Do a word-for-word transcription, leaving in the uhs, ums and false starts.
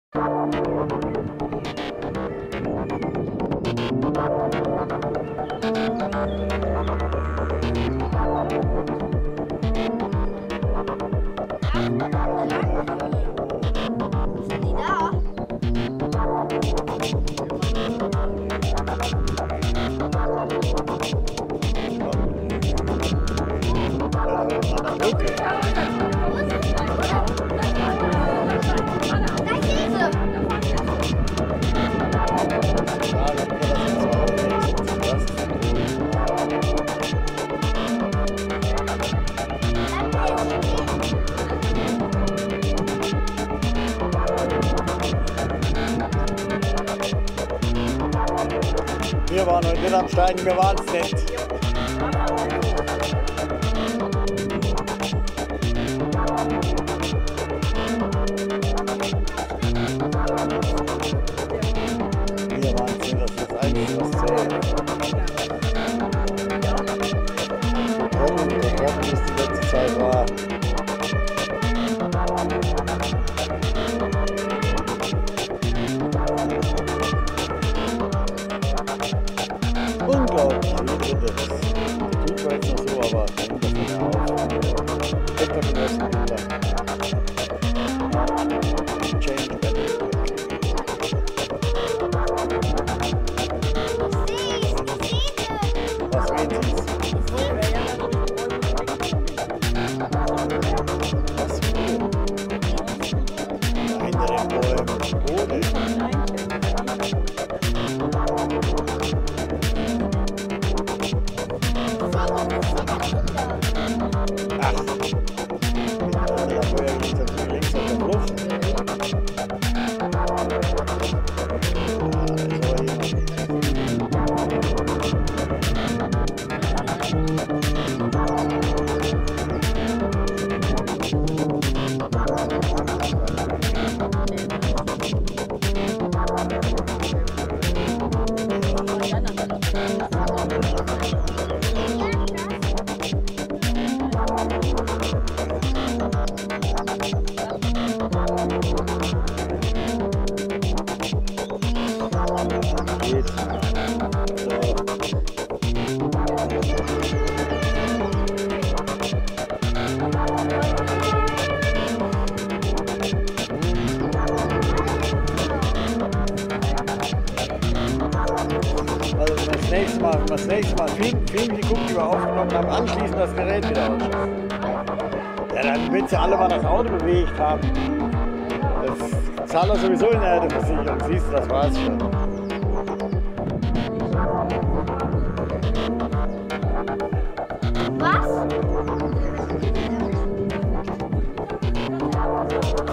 Wir waren heute nicht am Steigen, wir waren es nicht. Wir waren es nicht, das ist das Einzige, was zählt. Warum so trocken ist die letzte Zeit war. Unglaublich, wie wird das? Tut zwar jetzt noch so, aber nimmt das nicht mehr auf. Geht doch im ersten Winter. Change better. Was meint sie? Was will? Hinter den Bäumen. Wo denn? Ach, ja, vorher ging es natürlich links auf der Luft. Also das nächste Mal, das nächste Mal filmen, filmen die Gucken, die wir aufgenommen haben, anschließend das Gerät wieder ausschalten. Ja, dann wird sie alle mal das Auto bewegt haben. Das zahlt er sowieso in der Versicherung, siehst du, das war's schon. Was?